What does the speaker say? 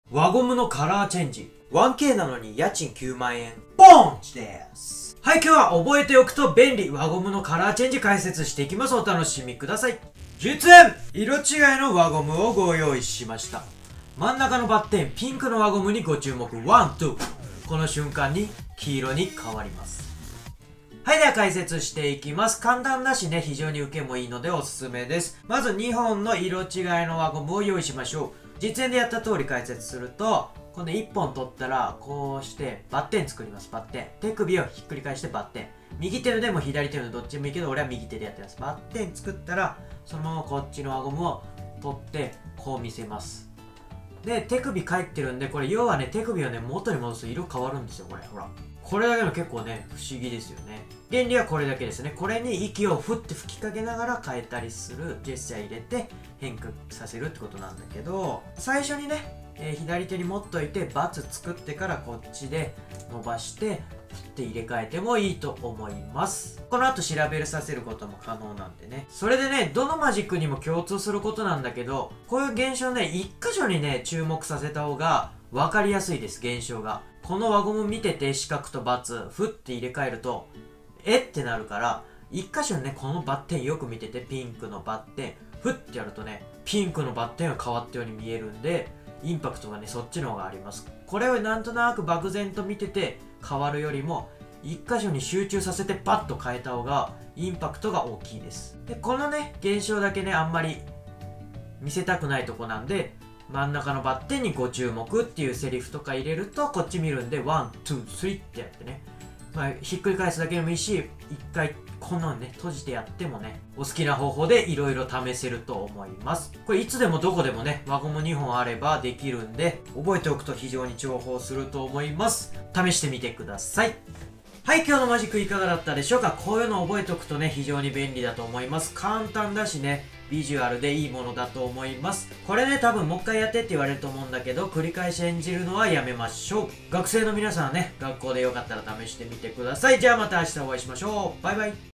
輪ゴムのカラーチェンジ。1K なのに家賃9万円。ボンチです。はい、今日は覚えておくと便利輪ゴムのカラーチェンジ解説していきます。お楽しみください。実演色違いの輪ゴムをご用意しました。真ん中のバッテン、ピンクの輪ゴムにご注目。ワン、ツー。この瞬間に黄色に変わります。はい、では解説していきます。簡単だしね、非常に受けもいいのでおすすめです。まず2本の色違いの輪ゴムを用意しましょう。実演でやった通り解説すると、この1本取ったら、こうしてバッテン作ります。バッテン。手首をひっくり返してバッテン。右手のでも左手のどっちでもいいけど、俺は右手でやってます。バッテン作ったら、そのままこっちの輪ゴムを取って、こう見せます。で、手首返ってるんで、これ要はね、手首をね、元に戻すと色変わるんですよ、これ。ほら。これだけの結構ね、不思議ですよね。原理はこれだけですね。これに息をふって吹きかけながら変えたりするジェスチャー入れて変化させるってことなんだけど、最初にね、左手に持っといてバツ作ってからこっちで伸ばして振って入れ替えてもいいと思います。この後調べるさせることも可能なんでね。それでね、どのマジックにも共通することなんだけど、こういう現象ね、一箇所にね、注目させた方が分かりやすいです、現象が。この輪ゴム見てて四角とバツ、ふって入れ替えると、えってなるから、一箇所ね、このバッテンよく見てて、ピンクのバッテン、ふってやるとね、ピンクのバッテンが変わったように見えるんで、インパクトがね、そっちの方があります。これをなんとなく漠然と見てて変わるよりも、一箇所に集中させてパッと変えた方が、インパクトが大きいです。で、このね、現象だけね、あんまり見せたくないとこなんで、真ん中のバッテンにご注目っていうセリフとか入れると、こっち見るんで、ワン、ツー、スリーってやってね。まあ、ひっくり返すだけでもいいし、一回このね、閉じてやってもね、お好きな方法でいろいろ試せると思います。これいつでもどこでもね、輪ゴム2本あればできるんで、覚えておくと非常に重宝すると思います。試してみてください。はい、今日のマジックいかがだったでしょうか。こういうの覚えておくとね、非常に便利だと思います。簡単だしね、ビジュアルでいいものだと思います。これね、多分もう一回やってって言われると思うんだけど、繰り返し演じるのはやめましょう。学生の皆さんはね、学校でよかったら試してみてください。じゃあまた明日お会いしましょう。バイバイ。